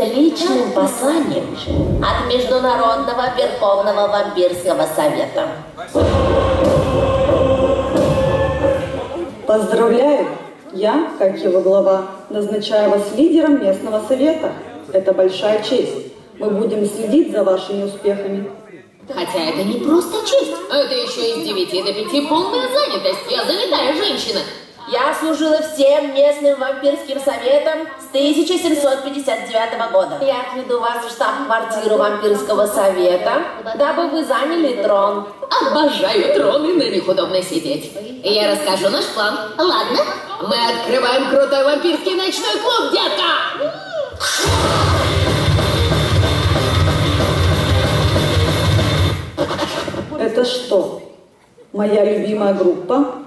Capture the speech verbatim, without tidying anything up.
личным посланием от Международного Верховного Вампирского Совета. Поздравляю! Я, как его глава, назначаю вас лидером местного совета. Это большая честь. Мы будем следить за вашими успехами. Хотя это не просто честь, это еще и с девяти до пяти полная занятость. Я занятая женщина. Я служила всем местным вампирским советам с тысяча семьсот пятьдесят девятого года. Я отведу вас в штаб-квартиру вампирского совета, дабы вы заняли трон. Обожаю троны, на них удобно сидеть. Я расскажу наш план. Ладно? Мы открываем крутой вампирский ночной клуб, детка! Это что? Моя любимая группа?